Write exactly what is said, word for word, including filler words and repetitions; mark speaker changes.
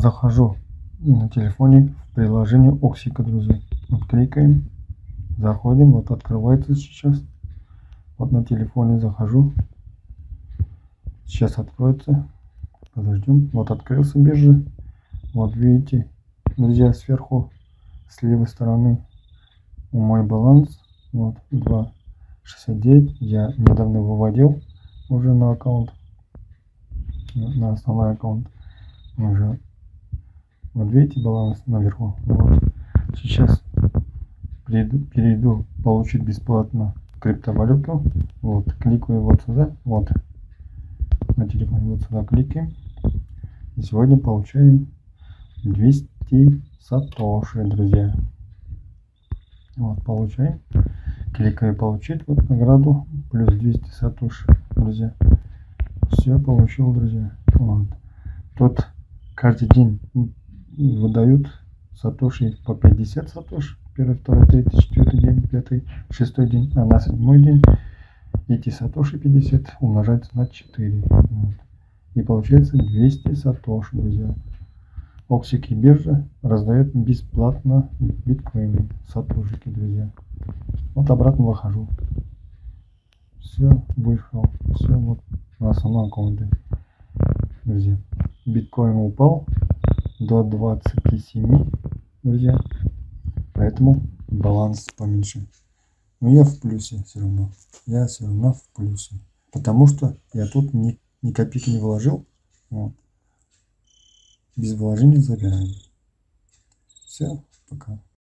Speaker 1: захожу на телефоне в приложение Oxyco, друзья. Вот кликаем, заходим, вот открывается сейчас. Вот на телефоне захожу. Сейчас откроется. Подождем. Вот открылся биржа. Вот видите, друзья, сверху с левой стороны мой баланс. Вот два шестьдесят девять. Я недавно выводил уже на аккаунт, на основной аккаунт. Уже вот видите баланс наверху. Вот сейчас перейду, перейду получить бесплатно криптовалюту. Вот кликаю вот сюда. Вот на телефоне вот сюда кликаем. И сегодня получаем двести сатоши, друзья. Вот получаем. Кликаю получить вот награду плюс двести сатоши, друзья. Все получил, друзья. Вот. Тут каждый день выдают сатоши по пятьдесят сатоши. Первый, второй, третий, четвертый день, пятый, шестой день. А на седьмой день эти сатоши пятьдесят умножается на четыре. Вот. И получается двести сатоши, друзья. Oxyco биржа раздает бесплатно биткоины, сатошики, друзья. Вот обратно выхожу. Все, вышел. Все, вот на основном аккаунте, друзья. Биткоин упал до двадцати семи, друзья. Поэтому баланс поменьше. Но я в плюсе все равно. Я все равно в плюсе. Потому что я тут ни, ни копейки не вложил. Вот. Без вложений забираем. Все, пока.